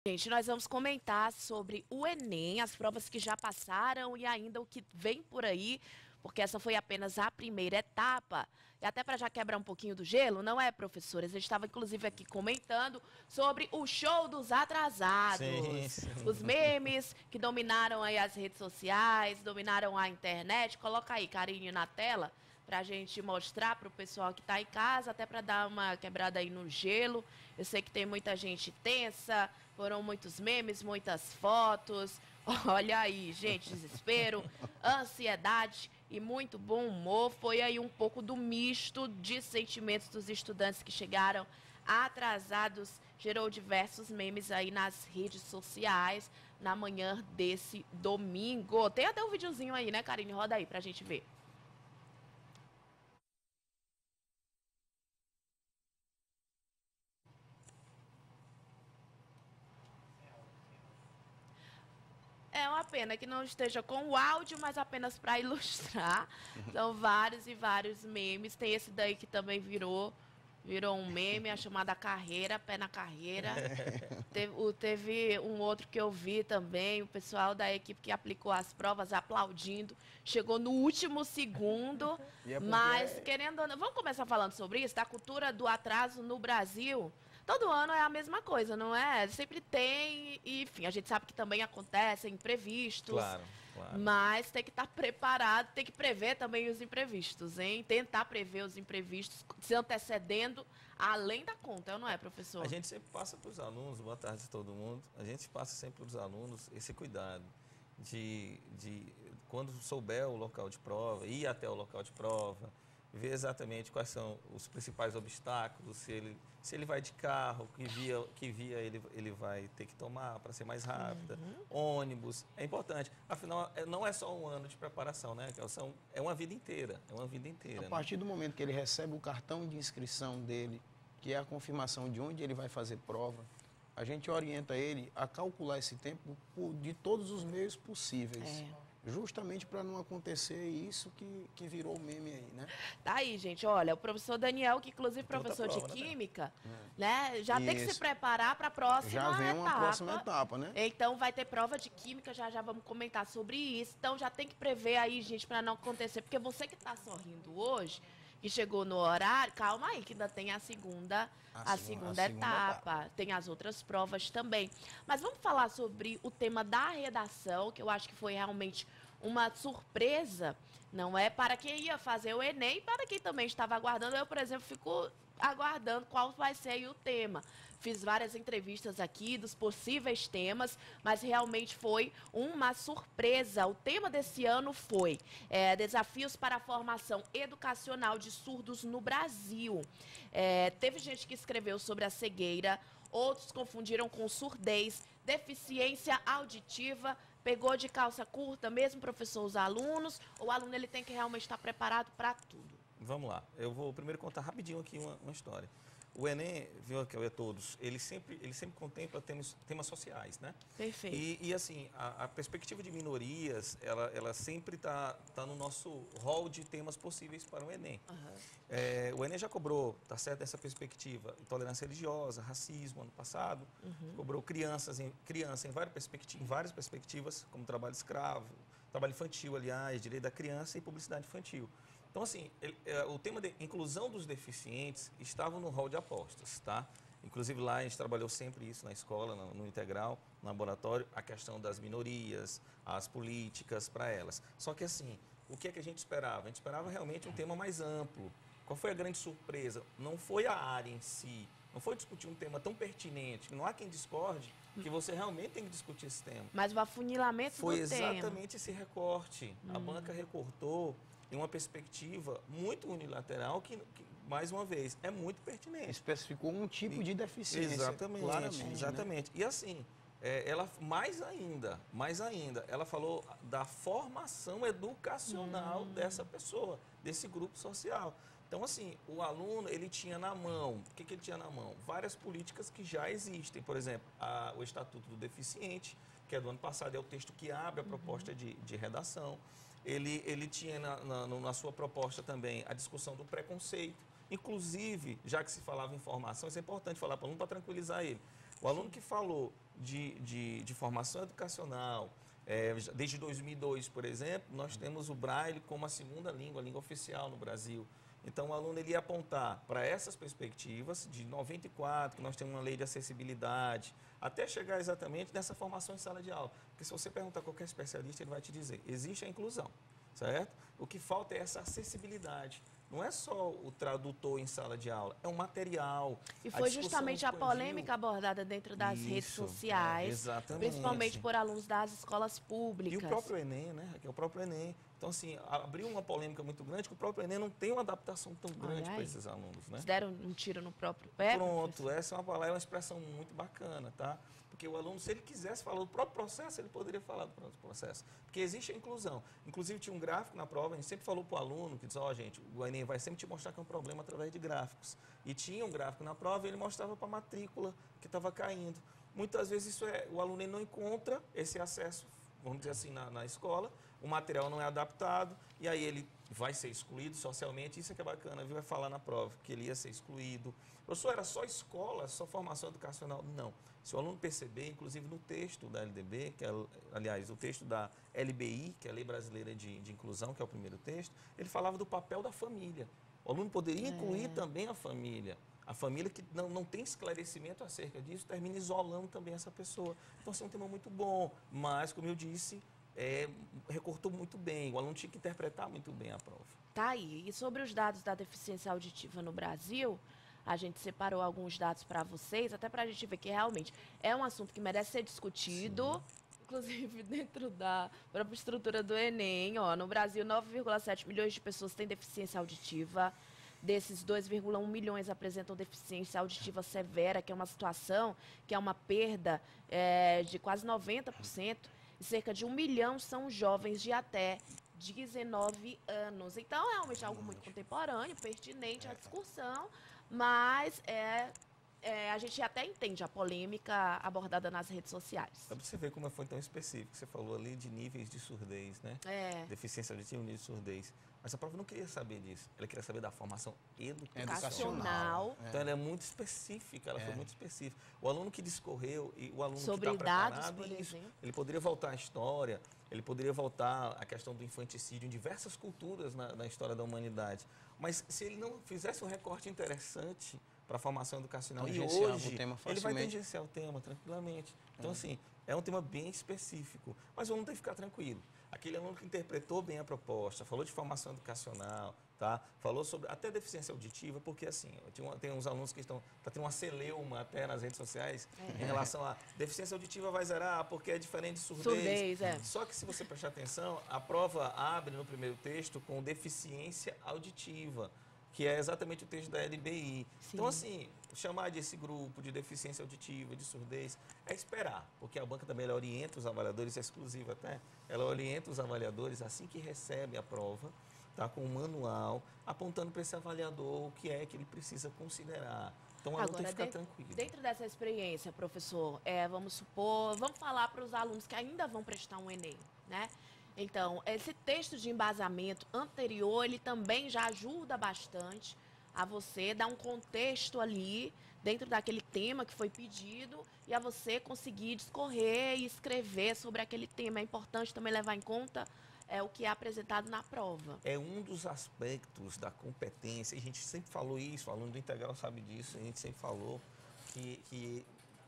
Gente, nós vamos comentar sobre o Enem, as provas que já passaram e ainda o que vem por aí, porque essa foi apenas a primeira etapa. E até para já quebrar um pouquinho do gelo, não é, professores? A gente estava inclusive aqui comentando sobre o show dos Sim, atrasados, os sim. memes que dominaram aí as redes sociais, dominaram a internet. Coloca aí, Karine, na tela, para a gente mostrar para o pessoal que está em casa, até para dar uma quebrada aí no gelo. Eu sei que tem muita gente tensa, foram muitos memes, muitas fotos. Olha aí, gente, desespero, ansiedade e muito bom humor. Foi aí um pouco do misto de sentimentos dos estudantes que chegaram atrasados. Gerou diversos memes aí nas redes sociais na manhã desse domingo. Tem até um videozinho aí, né, Karine? Roda aí pra gente ver. É uma pena que não esteja com o áudio, mas apenas para ilustrar. São vários e vários memes. Tem esse daí que também virou um meme, a chamada carreira, pé na carreira. Teve um outro que eu vi também, o pessoal da equipe que aplicou as provas aplaudindo. Chegou no último segundo, E é porque mas querendo ou não. Vamos começar falando sobre isso, da cultura do atraso no Brasil. Todo ano é a mesma coisa, não é? Sempre tem, e, enfim, a gente sabe que também acontecem imprevistos, Claro, claro. mas tem que estar preparado, tem que prever também os imprevistos, hein? Tentar prever os imprevistos, se antecedendo além da conta, não é, A professor? gente sempre passa para os alunos, boa tarde a todo mundo, a gente passa sempre para os alunos esse cuidado de, quando souber o local de prova, ir até o local de prova, ver exatamente quais são os principais obstáculos, se ele vai de carro, que via ele vai ter que tomar para ser mais rápida, ônibus, é importante. Afinal, não é só um ano de preparação, né? É uma vida inteira, a né? partir do momento que ele recebe o cartão de inscrição dele, que é a confirmação de onde ele vai fazer prova, a gente orienta ele a calcular esse tempo de todos os meios possíveis. É. Justamente para não acontecer isso que virou meme aí, né? Tá aí, gente, olha, o professor Daniel, que inclusive Tem outra professor de prova, né, Bel? química, né, já tem que se Isso. preparar para a Já próxima vem uma próxima etapa. etapa, né? Então vai ter prova de química, já já vamos comentar sobre isso. Então já tem que prever aí, gente, para não acontecer, porque você que está sorrindo hoje, que chegou no horário, calma aí, que ainda tem a segunda etapa, tem as outras provas também. Mas vamos falar sobre o tema da redação, que eu acho que foi realmente uma surpresa, não é? Para quem ia fazer o Enem e para quem também estava aguardando. Eu, por exemplo, fico aguardando qual vai ser aí o tema. Fiz várias entrevistas aqui dos possíveis temas, mas realmente foi uma surpresa. O tema desse ano foi desafios para a formação educacional de surdos no Brasil. Teve gente que escreveu sobre a cegueira, outros confundiram com surdez, deficiência auditiva, pegou de calça curta mesmo, professor, os alunos, ou o aluno ele tem que realmente estar preparado para tudo? Vamos lá. Eu vou primeiro contar rapidinho aqui uma história. O Enem, viu, que é todos, ele sempre contempla temas sociais, né? Perfeito. E assim, a perspectiva de minorias, ela sempre tá no nosso rol de temas possíveis para o Enem. O Enem já cobrou, tá certo, essa perspectiva, intolerância religiosa, racismo, ano passado, cobrou criança em várias perspectivas, como trabalho escravo, trabalho infantil, aliás, direito da criança e publicidade infantil. Então, assim, o tema de inclusão dos deficientes estava no rol de apostas, tá? Inclusive lá a gente trabalhou sempre isso na escola, no integral, no laboratório, a questão das minorias, as políticas para elas. Só que assim, o que é que a gente esperava? A gente esperava realmente um tema mais amplo. Qual foi a grande surpresa? Não foi a área em si, não foi discutir um tema tão pertinente, não há quem discorde que você realmente tem que discutir esse tema. Mas o afunilamento Foi do tema. exatamente esse recorte. A banca recortou em uma perspectiva muito unilateral que, mais uma vez, é muito pertinente. Especificou um tipo de deficiência, Exatamente, claramente, né? exatamente. E assim, ela mais ainda, ela falou da formação educacional dessa pessoa, desse grupo social. Então, assim, o aluno, ele tinha na mão, o que ele tinha na mão? Várias políticas que já existem. Por exemplo, o Estatuto do Deficiente, que é do ano passado, é o texto que abre a proposta de redação. Ele tinha na sua proposta também a discussão do preconceito. Inclusive, já que se falava em formação, isso é importante falar para o aluno para tranquilizar ele. O aluno que falou de formação educacional. Desde 2002, por exemplo, nós temos o Braille como a segunda língua, a língua oficial no Brasil. Então, o aluno ele ia apontar para essas perspectivas, de 94, que nós temos uma lei de acessibilidade, até chegar exatamente nessa formação em sala de aula. Porque se você perguntar a qualquer especialista, ele vai te dizer, existe a inclusão, certo? O que falta é essa acessibilidade. Não é só o tradutor em sala de aula, é um material. E foi justamente a polêmica abordada dentro das redes sociais, principalmente por alunos das escolas públicas. E o próprio Enem, né? Que é o próprio Enem. Então, assim, abriu uma polêmica muito grande que o próprio Enem não tem uma adaptação tão grande para esses alunos, né? Eles deram um tiro no próprio pé? Pronto, essa é uma palavra, é uma expressão muito bacana, tá? Porque o aluno, se ele quisesse falar do próprio processo, ele poderia falar do próprio processo. Porque existe a inclusão. Inclusive, tinha um gráfico na prova, a gente sempre falou para o aluno, que diz, gente, o Enem vai sempre te mostrar que é um problema através de gráficos. E tinha um gráfico na prova e ele mostrava para a matrícula que estava caindo. Muitas vezes o aluno ele não encontra esse acesso, vamos dizer assim, na escola, o material não é adaptado, e aí ele vai ser excluído socialmente. Isso é que é bacana, viu? Vai falar na prova, que ele ia ser excluído. Professor, era só escola, só formação educacional? Não. Se o aluno perceber, inclusive no texto da LDB, aliás, o texto da LBI, que é a Lei Brasileira de Inclusão, que é o primeiro texto, ele falava do papel da família. O aluno poderia incluir também a família. A família que não tem esclarecimento acerca disso, termina isolando também essa pessoa. Então, assim, é um tema muito bom, mas, como eu disse, recortou muito bem. O aluno tinha que interpretar muito bem a prova. Tá aí. E sobre os dados da deficiência auditiva no Brasil, a gente separou alguns dados para vocês, até para a gente ver que realmente é um assunto que merece ser discutido. Sim. Inclusive, dentro da própria estrutura do Enem, no Brasil, 9,7 milhões de pessoas têm deficiência auditiva. Desses, 2,1 milhões apresentam deficiência auditiva severa, que é uma situação, que é uma perda de quase 90%. E cerca de 1 milhão são jovens de até 19 anos. Então, é realmente algo muito contemporâneo, pertinente à discussão, mas a gente até entende a polêmica abordada nas redes sociais. Para você ver como foi tão específico. Você falou ali de níveis de surdez, né? Deficiência auditiva e nível de surdez. Mas a prova não queria saber disso. Ela queria saber da formação educacional. Então, ela é muito específica, ela foi muito específica. O aluno que discorreu e o aluno sobre que está preparado, por exemplo, ele poderia voltar à história, ele poderia voltar à questão do infanticídio em diversas culturas na história da humanidade. Mas se ele não fizesse um recorte interessante para a formação educacional, e hoje ele vai tangenciar o tema tranquilamente. Então, assim, é um tema bem específico. Mas o aluno tem que ficar tranquilo. Aquele aluno que interpretou bem a proposta, falou de formação educacional, tá? Falou sobre até deficiência auditiva, porque assim, tem uns alunos que estão tendo uma celeuma até nas redes sociais em relação a deficiência auditiva vai zerar porque é diferente de surdez. Só que se você prestar atenção, a prova abre no primeiro texto com deficiência auditiva, que é exatamente o texto da LBI. Sim. Então, assim, chamar desse grupo de deficiência auditiva, de surdez, é esperar, porque a banca também ela orienta os avaliadores, é exclusiva até, ela orienta os avaliadores assim que recebe a prova, tá, com um manual, apontando para esse avaliador o que é que ele precisa considerar. Então, o aluno tem que ficar tranquilo. Dentro dessa experiência, professor, vamos falar para os alunos que ainda vão prestar um Enem, né? Então, esse texto de embasamento anterior, ele também já ajuda bastante a você dar um contexto ali, dentro daquele tema que foi pedido, e a você conseguir discorrer e escrever sobre aquele tema. É importante também levar em conta o que é apresentado na prova. É um dos aspectos da competência, e a gente sempre falou isso, o aluno do integral sabe disso, a gente sempre falou que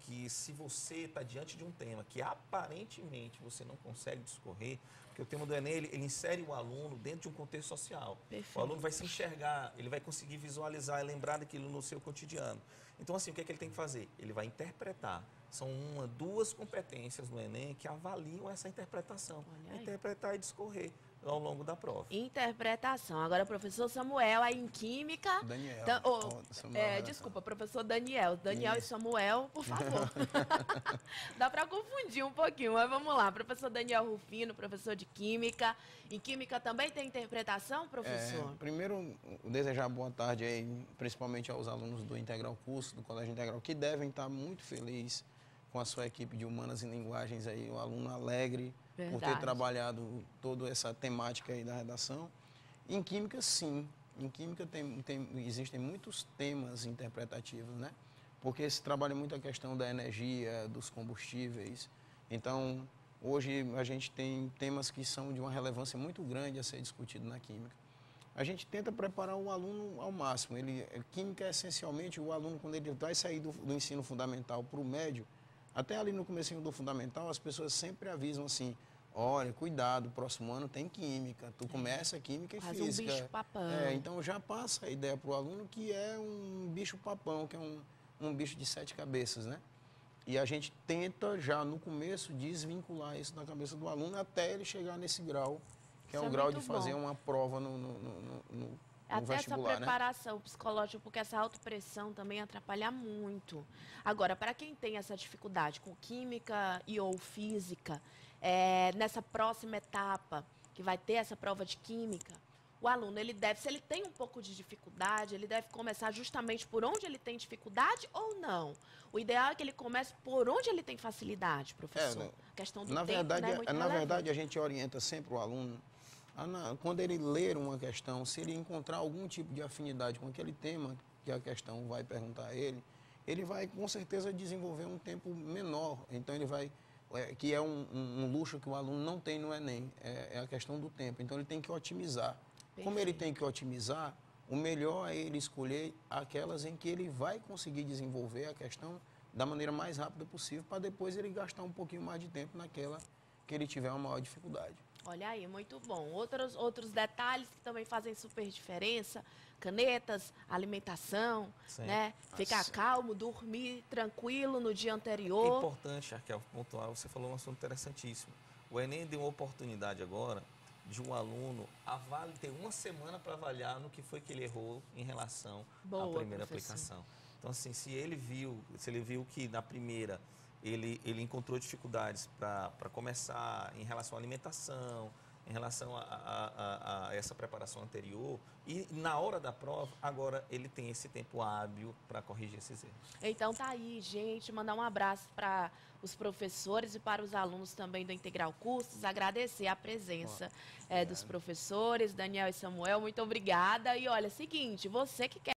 se você está diante de um tema que aparentemente você não consegue discorrer, porque o tema do Enem, ele insere o aluno dentro de um contexto social. Perfeito. O aluno vai se enxergar, ele vai conseguir visualizar e lembrar daquilo no seu cotidiano. Então, assim, o que é que ele tem que fazer? Ele vai interpretar. São duas competências no Enem que avaliam essa interpretação. Interpretar e discorrer ao longo da prova. Interpretação. Agora, professor Samuel, aí em Química... Daniel. Desculpa, professor Daniel. Daniel e Samuel, por favor. Dá para confundir um pouquinho, mas vamos lá. Professor Daniel Rufino, professor de Química. Em Química também tem interpretação, professor? Primeiro, desejar boa tarde aí, principalmente aos alunos do Integral Curso, do Colégio Integral, que devem estar muito felizes com a sua equipe de Humanas e Linguagens aí, um aluno alegre. Verdade. Por ter trabalhado toda essa temática aí da redação. Em Química, sim. Em Química existem muitos temas interpretativos, né? porque se trabalha muito a questão da energia, dos combustíveis. Então, hoje a gente tem temas que são de uma relevância muito grande a ser discutido na química. A gente tenta preparar o aluno ao máximo. Química é essencialmente o aluno, quando ele vai sair do ensino fundamental para o médio, até ali no comecinho do fundamental, as pessoas sempre avisam assim, olha, cuidado, próximo ano tem química, tu começa química e física. Um bicho-papão. Então já passa a ideia para o aluno que é um bicho-papão, que é um bicho de 7 cabeças, né? E a gente tenta já no começo desvincular isso da cabeça do aluno até ele chegar nesse grau, que é o grau de fazer uma prova no até vestibular, essa preparação psicológica, porque essa autopressão também atrapalha muito. Agora, para quem tem essa dificuldade com química e ou física, nessa próxima etapa, que vai ter essa prova de química, o aluno, se ele tem um pouco de dificuldade, ele deve começar justamente por onde ele tem dificuldade ou não? O ideal é que ele comece por onde ele tem facilidade, professor. A questão do tempo, né, muito na verdade, a gente orienta sempre o aluno, quando ele ler uma questão, se ele encontrar algum tipo de afinidade com aquele tema que a questão vai perguntar a ele vai com certeza desenvolver um tempo menor. Então ele vai, que é um luxo que o aluno não tem no Enem, é a questão do tempo. Então ele tem que otimizar. Perfeito. Como ele tem que otimizar, o melhor é ele escolher aquelas em que ele vai conseguir desenvolver a questão da maneira mais rápida possível, para depois ele gastar um pouquinho mais de tempo naquela que ele tiver uma maior dificuldade. Olha aí, muito bom. Outros detalhes que também fazem super diferença, canetas, alimentação, né? Ficar calmo, dormir tranquilo no dia anterior. É importante, Raquel, pontuar, você falou um assunto interessantíssimo. O Enem deu uma oportunidade agora de um aluno ter uma semana para avaliar no que foi que ele errou em relação à primeira aplicação. Então, assim, se ele viu que na primeira ele encontrou dificuldades para começar em relação à alimentação, em relação a essa preparação anterior, e na hora da prova, agora ele tem esse tempo hábil para corrigir esses erros. Então tá aí, gente, mandar um abraço para os professores e para os alunos também do Integral Cursos, agradecer a presença dos professores, Daniel e Samuel, muito obrigada. E olha, seguinte, você que quer